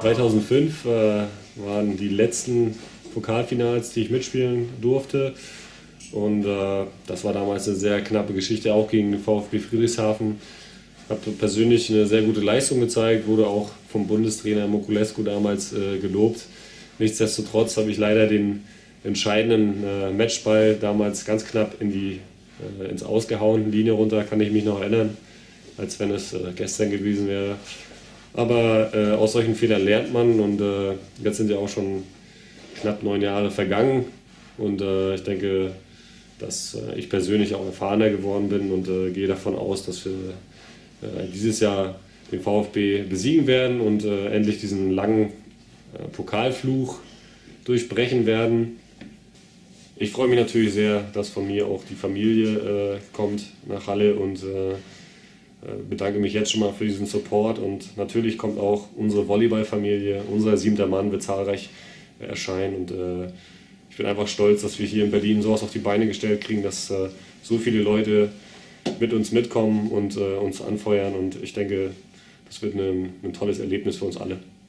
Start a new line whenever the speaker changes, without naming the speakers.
2005 waren die letzten Pokalfinals, die ich mitspielen durfte. Und das war damals eine sehr knappe Geschichte, auch gegen den VfB Friedrichshafen. Habe persönlich eine sehr gute Leistung gezeigt, wurde auch vom Bundestrainer Mokulescu damals gelobt. Nichtsdestotrotz habe ich leider den entscheidenden Matchball damals ganz knapp ins Ausgehauen, Linie runter, kann ich mich noch erinnern, als wenn es gestern gewesen wäre. Aber aus solchen Fehlern lernt man und jetzt sind ja auch schon knapp 9 Jahre vergangen und ich denke, dass ich persönlich auch erfahrener geworden bin und gehe davon aus, dass wir dieses Jahr den VfB besiegen werden und endlich diesen langen Pokalfluch durchbrechen werden. Ich freue mich natürlich sehr, dass von mir auch die Familie kommt nach Halle und bedanke mich jetzt schon mal für diesen Support und natürlich kommt auch unsere Volleyballfamilie, unser 7. Mann wird zahlreich erscheinen und ich bin einfach stolz, dass wir hier in Berlin sowas auf die Beine gestellt kriegen, dass so viele Leute mit uns mitkommen und uns anfeuern und ich denke, das wird ein tolles Erlebnis für uns alle.